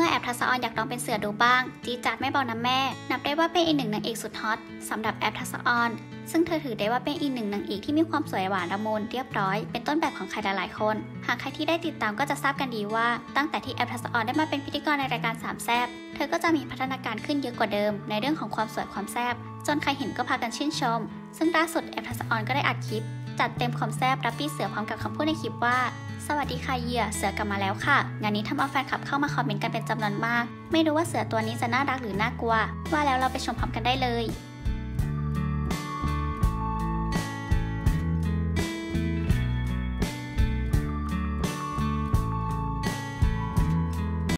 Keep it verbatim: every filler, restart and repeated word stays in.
มื่อแอปทัศออนอยากลองเป็นเสือดูบ้างจี๊ดจัดไม่เบานะแม่นับได้ว่าเป็นอีกหนึ่งนางเอกสุดฮอตสำหรับแอปทัศออนซึ่งเธอถือได้ว่าเป็นอีกหนึ่งนางเอกที่มีความสวยหวานละมุนเรียบร้อยเป็นต้นแบบของใครหลายๆคนหากใครที่ได้ติดตามก็จะทราบกันดีว่าตั้งแต่ที่แอปทัศออนได้มาเป็นพิธีกรในรายการสามแซ่บเธอก็จะมีพัฒนาการขึ้นเยอะกว่าเดิมในเรื่องของความสวยความแซ่บจนใครเห็นก็พากันชื่นชมซึ่งล่าสุดแอปทัศออนก็ได้อัดคลิปจัดเต็มความแซ่บรับปีเสือพร้อมกับคำพูดในคลิปว่าสวัสดีค่ะเหยื่อเสือกลับมาแล้วค่ะงานนี้ทำเอาแฟนคลับเข้ามาคอมเมนต์กันเป็นจำนวนมากไม่รู้ว่าเสือตัวนี้จะน่ารักหรือน่ากลัวว่าแล้วเราไปชมพร้อมกันได้เลย